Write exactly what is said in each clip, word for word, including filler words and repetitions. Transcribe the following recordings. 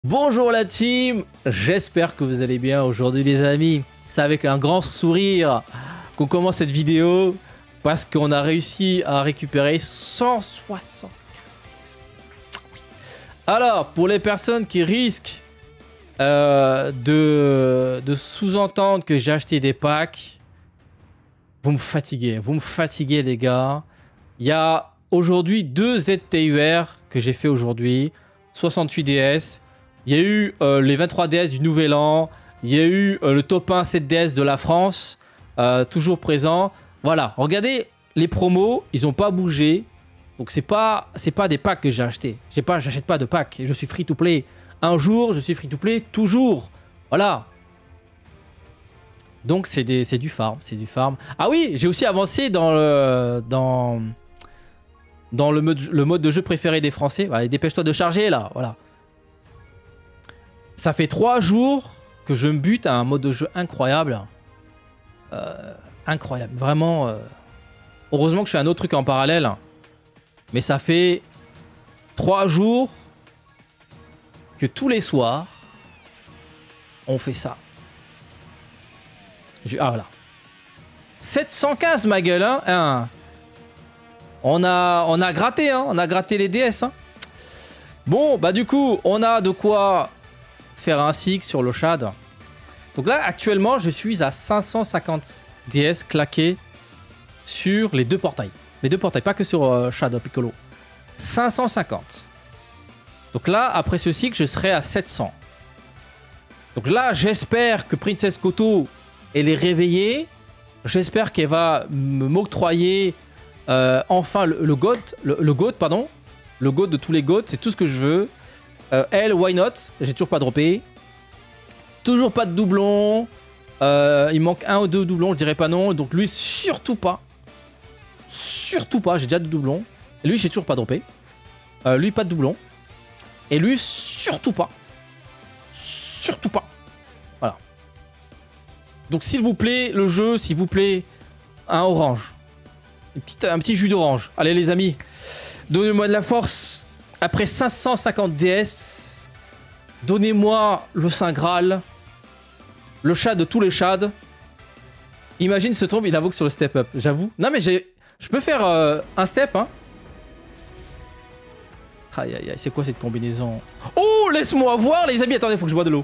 Bonjour la team, j'espère que vous allez bien aujourd'hui les amis. C'est avec un grand sourire qu'on commence cette vidéo parce qu'on a réussi à récupérer cent soixante-quinze D S. Alors, pour les personnes qui risquent euh, de, de sous-entendre que j'ai acheté des packs, vous me fatiguez, vous me fatiguez les gars. Il y a aujourd'hui deux Z T U R que j'ai fait aujourd'hui, soixante-huit D S. Il y a eu euh, les vingt-trois D S du Nouvel An. Il y a eu euh, le top un sept D S de la France. Euh, toujours présent. Voilà, regardez les promos. Ils n'ont pas bougé. Donc c'est pas, c'est pas des packs que j'ai achetés. J'ai pas, j'achète pas de packs. Je suis free to play. Un jour, je suis free to play. Toujours. Voilà. Donc c'est du farm. C'est du farm. Ah oui, j'ai aussi avancé dans le... Dans, dans le, mode, le mode de jeu préféré des Français. Voilà, dépêche-toi de charger là. Voilà. Ça fait trois jours que je me bute à un mode de jeu incroyable. Euh, incroyable. Vraiment. Euh... Heureusement que je fais un autre truc en parallèle. Mais ça fait trois jours que tous les soirs, on fait ça. Je... Ah voilà. sept cent quinze ma gueule. Hein, hein. On, a, on a gratté. Hein. On a gratté les D S. Hein. Bon, bah du coup, on a de quoi... faire un six sur le Shad. Donc là actuellement je suis à cinq cent cinquante D S claqués sur les deux portails. Les deux portails, pas que sur euh, Shad Piccolo. cinq cent cinquante. Donc là après ce cycle je serai à sept cents. Donc là j'espère que Princess Koto elle est réveillée. J'espère qu'elle va m'octroyer euh, enfin le, le GOAT, le, le GOAT pardon, le GOAT de tous les GOAT, c'est tout ce que je veux. Euh, elle, why not? J'ai toujours pas droppé. Toujours pas de doublon. Euh, il manque un ou deux doublons, je dirais pas non. Donc lui, surtout pas. Surtout pas, j'ai déjà deux doublons. Et lui, j'ai toujours pas droppé. Euh, lui, pas de doublon. Et lui, surtout pas. Surtout pas. Voilà. Donc s'il vous plaît, le jeu, s'il vous plaît, un orange. Une petite, un petit jus d'orange. Allez les amis, donnez-moi de la force. Après cinq cent cinquante D S, donnez-moi le Saint Graal, le chat de tous les shads. Imagine ce tombe, il invoque sur le step up, j'avoue. Non mais j'ai, je peux faire euh, un step, hein. Aïe aïe aïe, c'est quoi cette combinaison? Oh, laisse-moi voir les amis, attendez, faut que je bois de l'eau.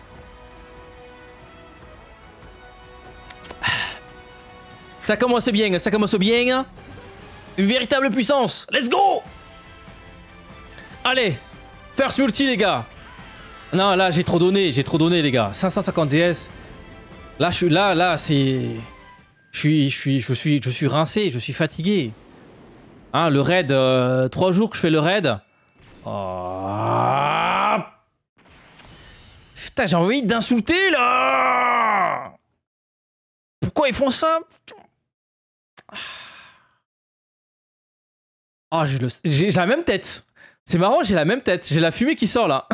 Ça commence bien, ça commence bien. Une véritable puissance, let's go! Allez, first multi les gars. Non là j'ai trop donné, j'ai trop donné les gars. cinq cent cinquante D S. Là je suis là, là c'est, je suis, je suis, je suis, je suis rincé, je suis fatigué. Hein, le raid, euh, trois jours que je fais le raid. Oh... Putain j'ai envie d'insulter là. Pourquoi ils font ça? Oh j'ai le, j'ai la même tête. C'est marrant, j'ai la même tête. J'ai la fumée qui sort, là.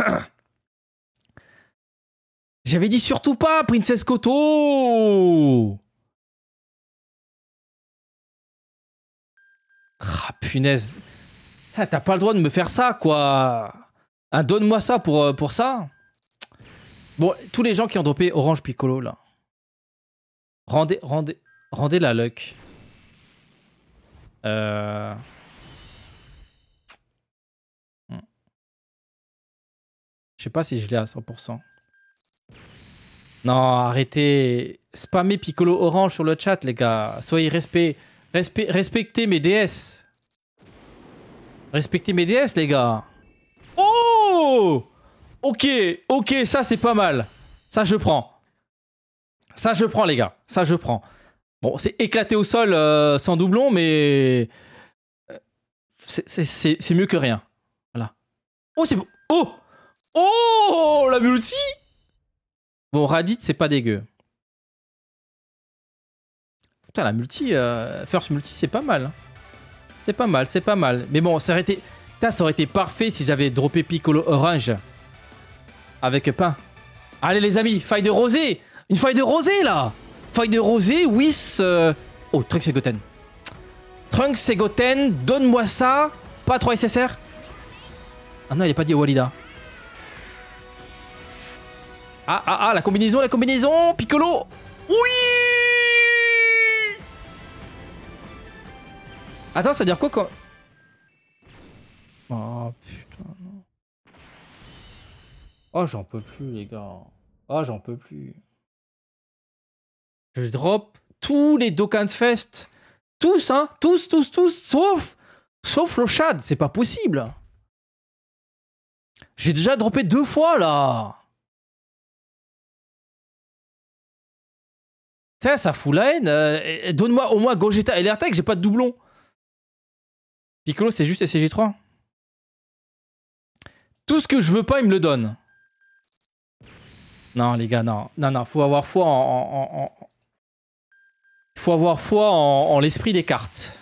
J'avais dit surtout pas, Princess Koto. Ah, punaise. T'as pas le droit de me faire ça, quoi. Hein, donne-moi ça pour, pour ça. Bon, tous les gens qui ont dropé Orange Piccolo, là. Rendez, rendez, rendez la luck. Euh... Je sais pas si je l'ai à cent pour cent. Non, arrêtez. Spammez Piccolo Orange sur le chat, les gars. Soyez respect, respect, respectez mes D S. Respectez mes D S, les gars. Oh! Ok, ok, ça c'est pas mal. Ça je prends. Ça je prends, les gars. Ça je prends. Bon, c'est éclaté au sol euh, sans doublon, mais... C'est mieux que rien. Voilà. Oh, c'est beau. Oh! Oh, la multi. Bon, Raditz, c'est pas dégueu. Putain, la multi, euh, first multi, c'est pas mal. C'est pas mal, c'est pas mal. Mais bon, ça aurait été, putain, ça aurait été parfait si j'avais droppé Piccolo Orange avec pain. Allez, les amis, faille de rosée. Une faille de rosée, là. Faille de rosée, Whis. Euh... Oh, Trunks et Goten. Trunks et Goten, donne-moi ça. Pas trois S S R. Ah non, il a pas dit Walida. Ah, ah, ah, la combinaison, la combinaison. Piccolo. Oui. Attends, ça veut dire quoi quand... Oh, putain, non. Oh, j'en peux plus, les gars. Oh, j'en peux plus. Je drop tous les Dokkan Fest. Tous, hein. Tous, tous, tous. Sauf... Sauf le Shad. C'est pas possible. J'ai déjà droppé deux fois, là. Tiens, ça fout la haine. Euh, Donne-moi au moins Gogeta et l'Airtag, j'ai pas de doublon. Piccolo, c'est juste S C G trois. Tout ce que je veux pas, il me le donne. Non, les gars, non. Non, non, faut avoir foi en... en, en, en... Faut avoir foi en, en l'esprit des cartes.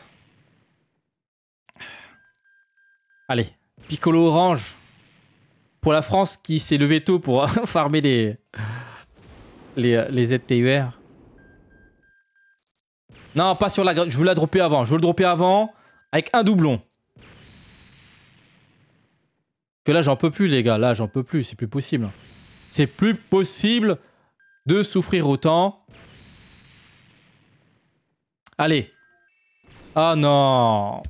Allez, Piccolo orange. Pour la France qui s'est levé tôt pour farmer les... Les, les Z T U R. Non, pas sur la... Je veux la dropper avant. Je veux le dropper avant avec un doublon. Que là, j'en peux plus, les gars. Là, j'en peux plus. C'est plus possible. C'est plus possible de souffrir autant. Allez. Ah non.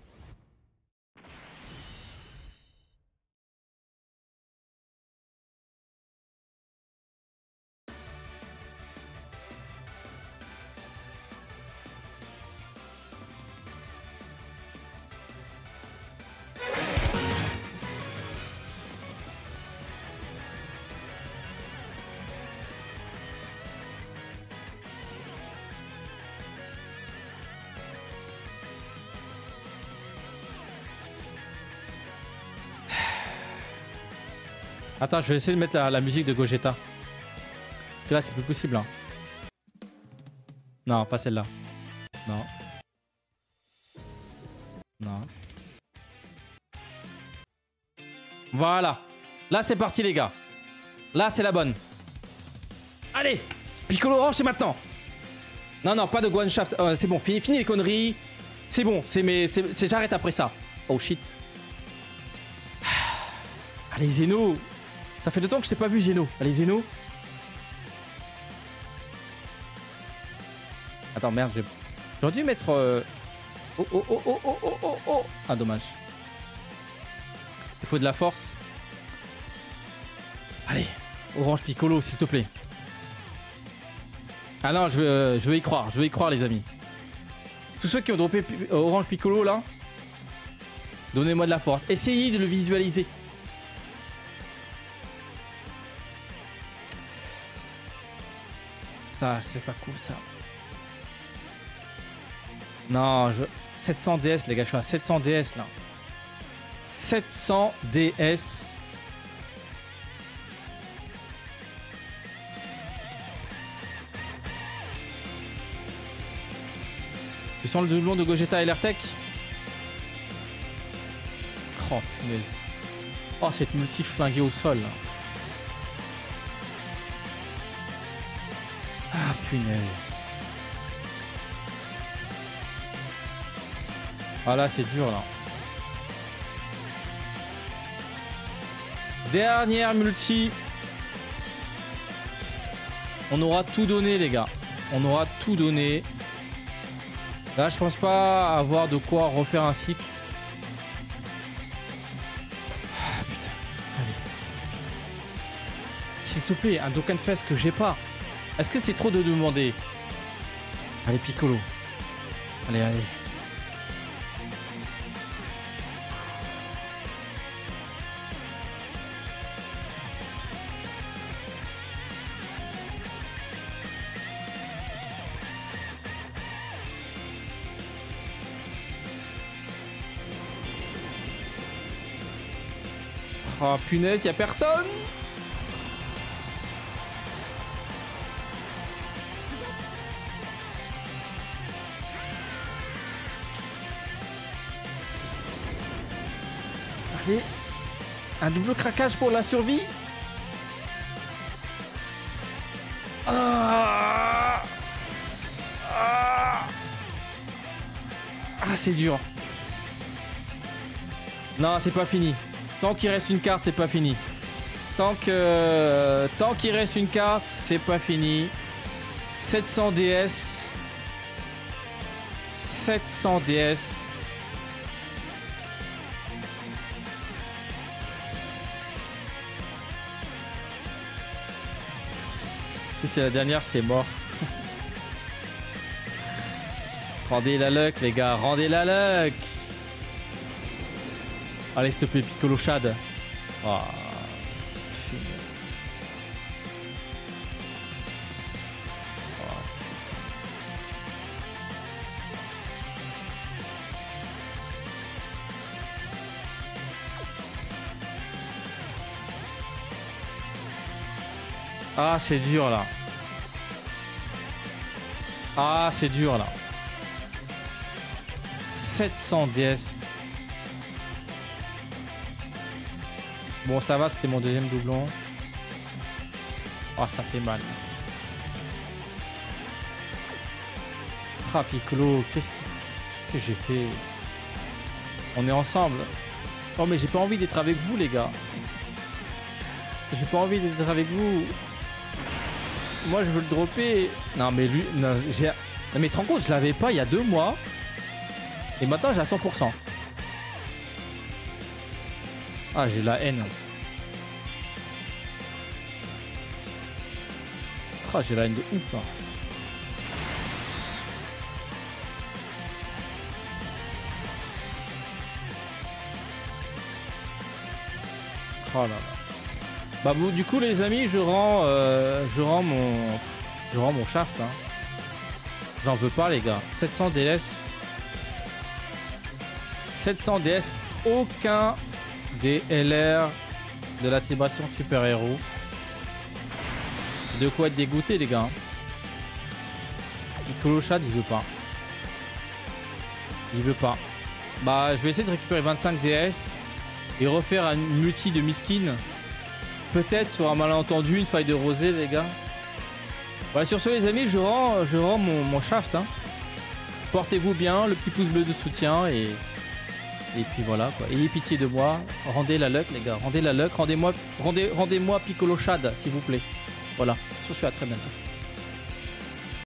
Attends, je vais essayer de mettre la, la musique de Gogeta. Parce que là, c'est plus possible. Hein. Non, pas celle-là. Non. Non. Voilà. Là, c'est parti, les gars. Là, c'est la bonne. Allez, Piccolo orange, c'est maintenant. Non, non, pas de Guan Shaft. Euh, c'est bon, fini, fini les conneries. C'est bon, c'est mes, c'est, j'arrête après ça. Oh shit. Allez, Zeno. Ça fait deux temps que je t'ai pas vu, Zeno. Allez, Zeno. Attends, merde, j'ai... J'aurais dû mettre... Euh... Oh, oh, oh, oh, oh, oh, oh, oh. Ah, dommage. Il faut de la force. Allez, Orange Piccolo, s'il te plaît. Ah non, je veux, euh, je veux y croire. Je veux y croire, les amis. Tous ceux qui ont droppé euh, Orange Piccolo, là, donnez-moi de la force. Essayez de le visualiser. Ça, c'est pas cool, ça. Non, je... sept cents D S, les gars, je suis à sept cents D S, là. sept cents D S. Tu sens le doublon de Gogeta et l'Airtech? Oh, punaise. Oh, cette multi flinguée au sol, là. Ah, punaise. Ah là, c'est dur, là. Dernière multi. On aura tout donné, les gars. On aura tout donné. Là, je pense pas avoir de quoi refaire un cycle. Ah, putain. Allez. S'il te plaît, un Dokkan Fest que j'ai pas. Est-ce que c'est trop de demander? Allez, Piccolo. Allez, allez. Oh punaise, y'a personne. Allez, un double craquage pour la survie. Ah, ah, ah c'est dur. Non, c'est pas fini. Tant qu'il reste une carte, c'est pas fini. Tant que tant qu'il reste une carte, c'est pas fini. sept cents D S. sept cents D S. Si c'est la dernière, c'est mort. Rendez la luck, les gars. Rendez la luck. Allez, s'il te plaît, Piccolo Shad. Oh. Ah, c'est dur là. Ah, c'est dur là. sept cents D S. Bon, ça va, c'était mon deuxième doublon. Ah, ça fait mal. Ah, Piccolo, qu'est-ce que, qu'est-ce que j'ai fait? On est ensemble. Oh, mais j'ai pas envie d'être avec vous, les gars. J'ai pas envie d'être avec vous. Moi, je veux le dropper. Non, mais lui... Non, j'ai... non mais tu te rends compte, je l'avais pas il y a deux mois. Et maintenant, j'ai à cent pour cent. Ah, j'ai la haine. Ah, j'ai la haine de ouf, là. Oh là là. Bah bon, du coup les amis, je rends, euh, je rends mon, je rends mon shaft. Hein. J'en veux pas les gars. sept cents D S. sept cents D S. Aucun des L R de la célébration super héros. De quoi être dégoûté les gars. Piccolo Shad il veut pas. Il veut pas. Bah je vais essayer de récupérer vingt-cinq D S et refaire un multi de miskin. Peut-être sur un malentendu, une faille de rosée, les gars. Voilà, sur ce, les amis, je rends, je rends mon, mon shaft. Hein. Portez-vous bien, le petit pouce bleu de soutien et, et puis voilà. Quoi. Ayez pitié de moi. Rendez la luck, les gars. Rendez la luck. Rendez-moi, rendez, rendez-moi Piccolo Shad, s'il vous plaît. Voilà. Sur ce, à très bientôt.